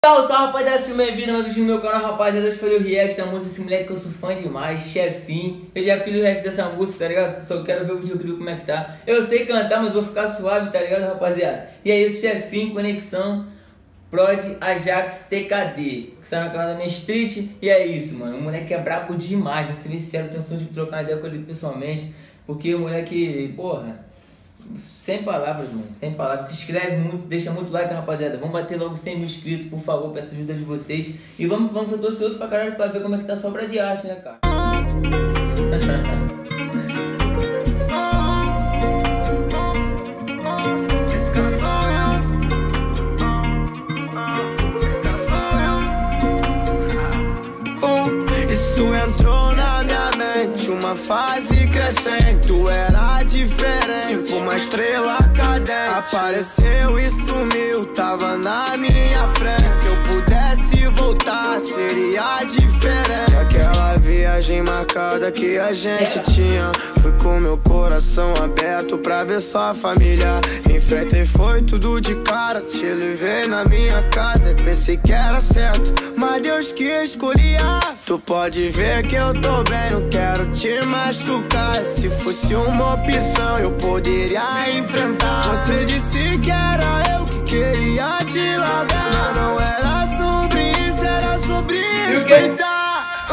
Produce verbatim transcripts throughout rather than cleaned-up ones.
Salve, salve, rapaziada, sejam bem-vindos a mais um vídeo no meu canal, rapaziada. Hoje foi o react da música desse moleque que eu sou fã demais, Chefinho. Eu já fiz o react dessa música, tá ligado? Só quero ver o videoclipe como é que tá. Eu sei cantar, mas vou ficar suave, tá ligado, rapaziada? E é isso, Chefinho, Conexão, Prod, Ajax, T K D, que saiu no canal da minha Street. E é isso, mano, o moleque é brabo demais, vou ser bem sincero, tenho sonho de trocar uma ideia com ele pessoalmente. Porque o moleque, porra... Sem palavras, mano, sem palavras. Se inscreve muito, deixa muito like, rapaziada. Vamos bater logo cem mil inscritos, por favor, peço ajuda de vocês. E vamos, vamos torcer outro pra caralho pra ver como é que tá essa obra de arte, né, cara? Isso entrou na minha mente, uma fase crescente. Tu era diferente, tipo uma estrela cadente. Apareceu e sumiu, tava na minha frente. Se eu pudesse voltar, seria diferente. Aquela viagem marcada que a gente tinha, fui com meu coração aberto pra ver só a família. Enfrentei, foi tudo de cara. Te levei na minha casa e pensei que era certo, mas Deus que escolhia. Tu pode ver que eu tô bem, não quero te machucar. Se fosse uma opção eu poderia enfrentar. Você disse que era eu que queria te largar, mas não era sobre isso, era sobre respeitar.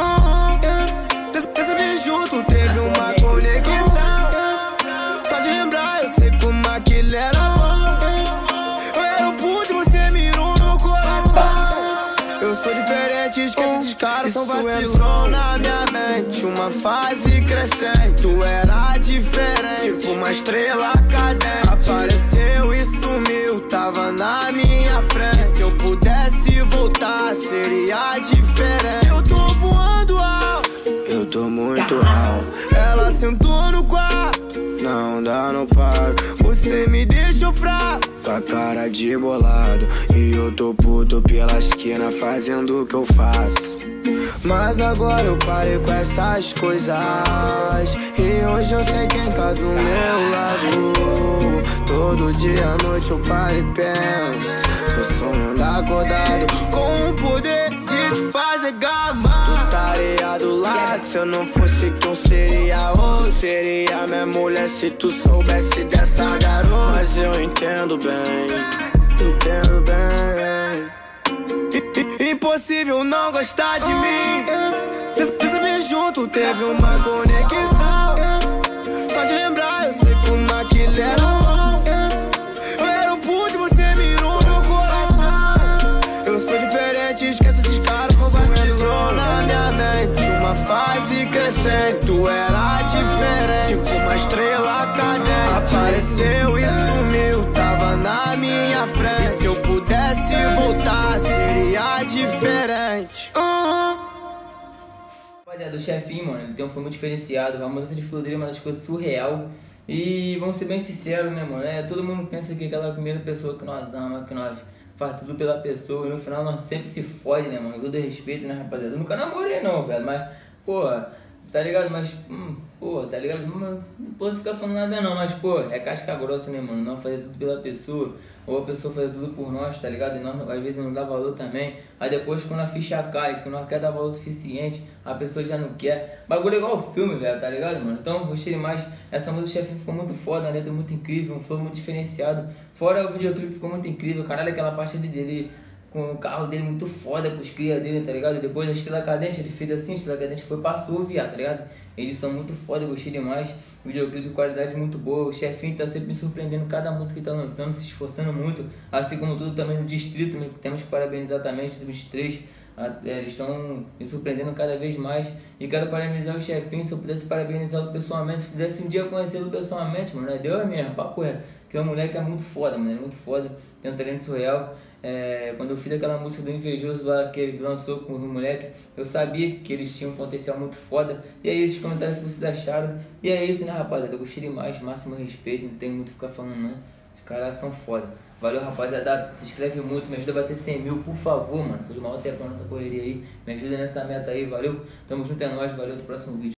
Dessa vez junto teve uma conexão. Só de lembrar eu sei como aquilo era bom. Eu era o puto, você mirou no meu coração. Eu sou diferente, esquece esses caras, são vacilão. Entrou na minha mente, uma fase crescente. Tu era diferente, tipo uma estrela cadente. Apareceu e sumiu, tava na minha frente. Se eu pudesse voltar, seria diferente. Eu tô voando alto, eu tô muito alto. Ela sentou no quarto, não dá, não paro. Você me deixou fraco, com a cara de bolado. E eu tô puto pela esquina fazendo o que eu faço. Mas agora eu parei com essas coisas, e hoje eu sei quem tá do meu lado. Todo dia à noite eu paro e penso, tô sonhando acordado com o poder de te fazer gamar. Tu estaria do lado, se eu não fosse quem eu seria hoje. Seria minha mulher se tu soubesse dessa garota. Mas eu entendo bem, entendo bem. Impossível não gostar de mim. Dessa vez junto teve uma conexão. Só de lembrar eu sei como aquilo era bom. Eu era o puto, você mirou no meu coração. Eu sou diferente, esquece esses caras, não vacilão. Entrou na minha mente, uma fase crescente. Tu era diferente, tipo uma estrela cadente. Apareceu e sumiu, tava na minha frente. E se eu pudesse voltar, seria diferente. Rapaziada, o Chefinho, mano, ele tem um flow muito diferenciado. A mudança de flow dele é uma das coisas surreal. E vamos ser bem sinceros, né, mano? É, todo mundo pensa que aquela primeira pessoa que nós amamos, que nós faz tudo pela pessoa, e no final nós sempre se fode, né, mano? Com todo respeito, né, rapaziada? Eu nunca namorei, não, velho, mas, porra, tá ligado? Mas, hum, pô, tá ligado? Não, não posso ficar falando nada, não, mas, pô, é casca grossa, né, mano? Nós fazer tudo pela pessoa, ou a pessoa fazer tudo por nós, tá ligado? E nós, às vezes, não dá valor também. Aí depois, quando a ficha cai, que nós quer dar valor suficiente, a pessoa já não quer. Bagulho é igual o filme, velho, tá ligado, mano? Então, gostei demais. Essa música do Chefinho ficou muito foda, a letra muito incrível, um flow muito diferenciado. Fora o videoclipe ficou muito incrível, caralho, aquela parte dele com o carro dele muito foda, com os cria dele, tá ligado? E depois a estrela cadente, ele fez assim, a estrela cadente foi, passou, viado, tá ligado? Edição muito foda, eu gostei demais. Videoclipe, qualidade muito boa. O Chefinho tá sempre me surpreendendo cada música que tá lançando, se esforçando muito. Assim como tudo também no Distrito, né? Temos que parabenizar também os vinte e três. Eles estão me surpreendendo cada vez mais. E quero parabenizar o Chefinho. Se eu pudesse parabenizá-lo pessoalmente, se pudesse um dia conhecê-lo pessoalmente, mano, é Deus mesmo, papo é. Porque o moleque é muito foda, mano, é muito foda. Tem um talento surreal. É, quando eu fiz aquela música do Invejoso lá que ele lançou com o moleque, eu sabia que eles tinham um potencial muito foda. E é isso, os comentários que vocês acharam. E é isso, né, rapaziada? Eu gostei demais, máximo respeito, não tem muito o que ficar falando, não. Os caras são foda. Valeu, rapaziada. Se inscreve muito, me ajuda a bater cem mil, por favor, mano. Tô de mal tempo nessa correria aí. Me ajuda nessa meta aí, valeu? Tamo junto, é nóis, valeu, até o próximo vídeo.